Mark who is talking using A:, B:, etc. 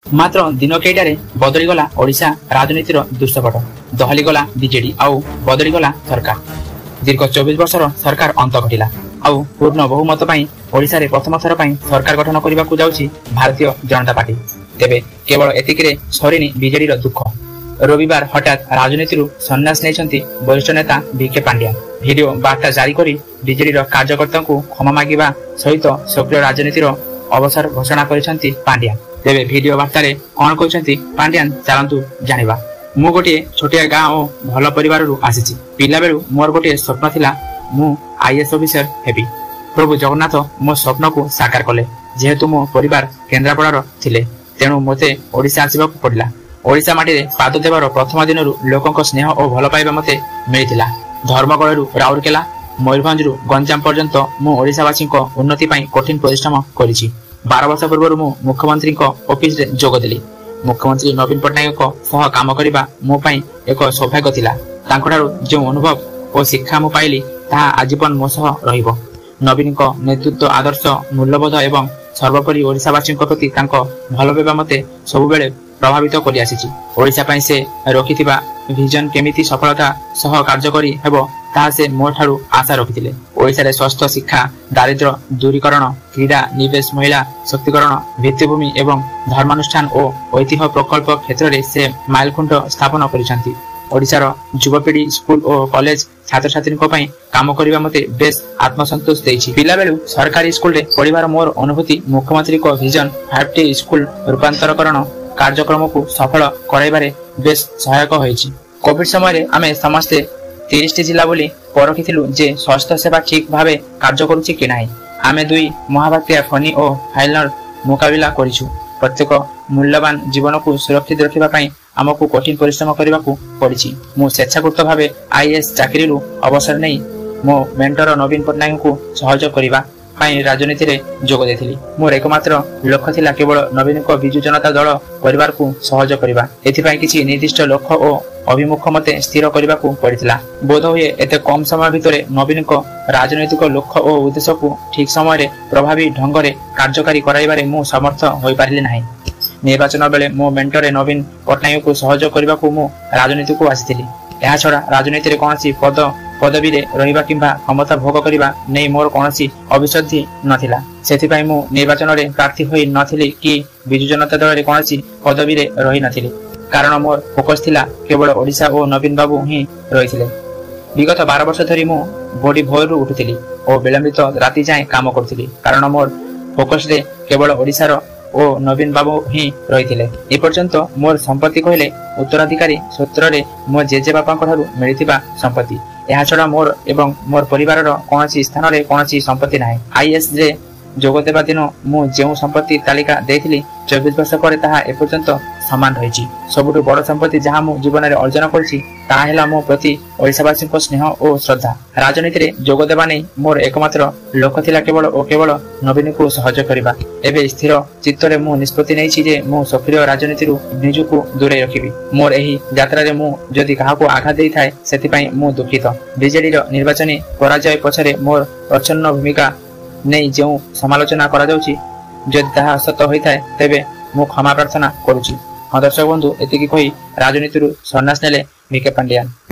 A: मात्र दिन केईटारे बदलीगला ओडिशा राजनीतिर दुष्टपट दहलीगला बीजेडी आउ बदलीगला सरकार। दीर्घ 24 वर्षर सरकार अंत घटिला आउ पूर्ण बहुमत ओडिशा रे प्रथम थर सरकार गठन करने को जाउछि भारतीय जनता पार्टी। तेबे केवल एतिकिरे सरीनी बीजेडी दुख। रविवार हठात राजनीति सन्यास नहीं वरिष्ठ नेता वीके पांड्यान वीडियो बार्ता जारी कर बीजेडी कार्यकर्ता को क्षमा मागिबा सहित सक्रिय राजनीतिर अवसर घोषणा करिसेंती पांड्यान। तेबे वीडियो बार्तारे कौन कहते पांड्यान चलतु जानिबा। मु गोटे छोटिया गाँ और भल परिवार आसी। पिला बेलू मोर गोटे स्वप्न थिला मु आईएएस ऑफिसर हेबी। प्रभु जगन्नाथ मो स्वप्न को साकार कले। जेहेतु मो परिवार केन्द्रापड़ार थिले तेणु मते ओडिशा आसिबाकु पड़िला। ओडिशा माटी पाद देवर प्रथम दिन लोकों स्नेह और भल पाइबा मते मिलिथिला। धर्मगढ़ राउरकेला मयूरभंज गंजाम पर्यंत मु ओडिशावासी उन्नति कठिन परिश्रम करिछि। 12 वर्ष पूर्व मु मुख्यमंत्री ऑफिस रे जोग देली। मुख्यमंत्री नवीन पट्टनायक सह काम करबा मो पई एक सौभाग्य थिला। तांकठारु जो अनुभव और शिक्षा मु पाइली ताहा आजीवन मो सह रहिबो। नवीन नेतृत्व आदर्श मूल्यबोध एवं सर्वोपरि ओडिशावासी प्रति भल पाइबा मते सबुबेले प्रभावित करि आसीछि। ओडिशा पई से रखिथिबा विजन केमिति सफलता सह कार्य करि हेबो ताहा से मो ठारु आशा रखिथिले। ओडिशा रे स्वास्थ्य शिक्षा दारिद्र्य दूरीकरण क्रीड़ा निवेश महिला शक्तिकरण भित्तिभूमि एवं धर्मानुष्ठान और ऐतिह्य प्रकल्प क्षेत्र में से माइलखुंट स्थापन करिसेंती। ओडिशार युवपीढ़ी स्कूल और कॉलेज छात्र छात्री काम करने मते बेस आत्मसंतोष देछि। पिला बेलू सरकारी स्कूल रे पढ़िबार मोर अनुभूति मुख्यमंत्री को विजन 5T स्कूल रूपांतरकरण कार्यक्रम को सफल कराइबारे बेस सहायक होइछि। कोविड समय आमे समस्ते 30 जिला बोली परखिथिलु जे स्वास्थ्य सेवा ठीक भावे कार्य करूछि कि नाही। आमे दुई महाबात्या फनी और फाइलर मुकाबिला करिछु। प्रत्येक मूल्यवान जीवन को सुरक्षित रखिबा पई आमको कठिन परिश्रम करने को पड़ी। मु स्वेच्छाकृत भाव आईएएस चाकरी अवसर नहीं मो मेंटर नवीन पट्टनायक को सहयोग करने राजनीति रे जोग देथिली। मोर एकमात्र लक्ष्य थिला केवल नवीन को बिजु जनता दल परिवार को सहयोग करबा। एथिपाई किछि निर्दिष्ट लक्ष्य और अभिमुख मते स्थिर करबा को पड़िथिला। बोध हुए एते कम समय भितरे नवीन को राजनैतिक लक्ष्य और उद्देश्य को ठीक समय रे प्रभावी ढंग रे कार्यकारी कराइबारे मु समर्थ होई पारिले नाही। निर्वाचन बेले मो मेंटर नवीन पट्टनायक को सहयोग करने को मु राजनीति को आसी। यह छड़ा राजनीति रे कौन पदवी रे रहिबा किंबा क्षमता भोग करबा नहीं मोर कौन अभिसद्धि नथिला। सेथिपाई मु निर्वाचन रे प्रार्थी होई नथिली कि बिजु जनता दल रे कौन पदवी रे रही नथिली। कारण मोर फोकस थिला केवल ओडिशा और नवीन बाबू ही रहिथिले। विगत 12 वर्ष धरी मु बॉडी भोर उठुथिली और विलंबित राति जाए काम करथिली। कारण मोर फोकस रे केवल ओडिशा रो ओ नवीन बाबू ही रही। ए पर्यंत मोर संपत्ति कहले उत्तराधिकारी सूत्र रे मो जेजे बापा मिलिथिबा संपत्ति। यह छड़ा मोर एवं मोर परिवार कौन स्थान रे कौन संपत्ति नाही। आईएएस रे जोग देवा दिन मु जो संपत्ति तालिका देथिली 24 वर्ष पर ताहा एपर्यंत समान रही। सबुठु बड़ संपत्ति जहाँ मु जीवन में अर्जन करिछि ताहा हेला मो प्रति ओडिशावासी स्नेह और श्रद्धा। राजनीति रे जोग देवा नहीं मोर एकमात्र लक्ष्य थिला केवल और केवल नवीन को सहयोग करबा। एबे स्थिर चित्तरे मु निष्पत्ति नैछि जे मु सक्रिय राजनीति रु निजुको दूरे रखिबी। मोर एही यात्रा रे मु जदि काहाको आघात देई थाए सेति मु दुखित। बीजेडी रो निर्वाचनी पराजय पछरे मोर प्रचन्न भूमिका नहीं जो समालोचना करा जाउछि जदि ताहा सत होइथाए तेबे मु क्षमा प्रार्थना करूछि। दर्शक बंधु एतिकी कही राजनीति सन्यास नेले वीके पांड्यान।